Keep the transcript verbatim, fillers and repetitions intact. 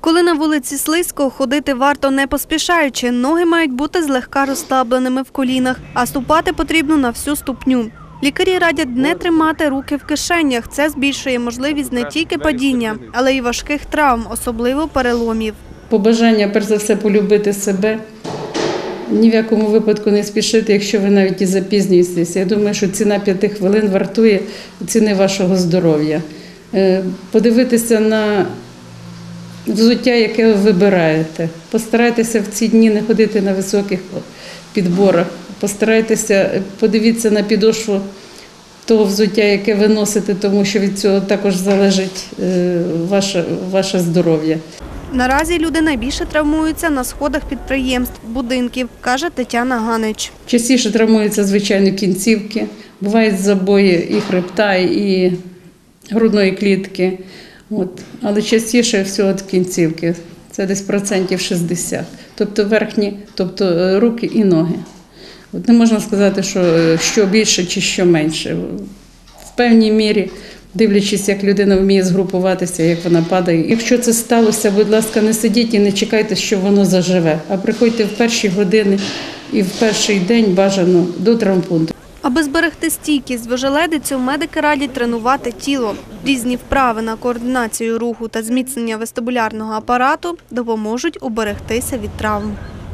Коли на вулиці слизько, ходити варто не поспішаючи. Ноги мають бути злегка розслабленими в колінах, а ступати потрібно на всю ступню. Лікарі радять не тримати руки в кишенях. Це збільшує можливість не тільки падіння, але й важких травм, особливо переломів. Побажання, перш за все, полюбити себе. Ні в якому випадку не спішити, якщо ви навіть і запізнюєтеся. Я думаю, що ціна п'яти хвилин вартує ціни вашого здоров'я. Подивитися на взуття, яке ви вибираєте. Постарайтеся в ці дні не ходити на високих підборах. Постарайтеся, подивіться на підошву того взуття, яке ви носите, тому що від цього також залежить ваше, ваше здоров'я. Наразі люди найбільше травмуються на сходах підприємств, будинків, каже Тетяна Ганич. Частіше травмуються, звичайно, кінцівки. Бувають забої і хребта, і грудної клітки. От. Але частіше всього кінцівки. Це десь процентів шістдесят. Тобто верхні, тобто руки і ноги. От не можна сказати, що, що більше чи що менше. В певній мірі, дивлячись, як людина вміє згрупуватися, як вона падає. Якщо це сталося, будь ласка, не сидіть і не чекайте, що воно заживе, а приходьте в перші години і в перший день бажано до травмпункту. Аби зберегти стійкість в ожеледицю, медики радять тренувати тіло. Різні вправи на координацію руху та зміцнення вестибулярного апарату допоможуть уберегтися від травм.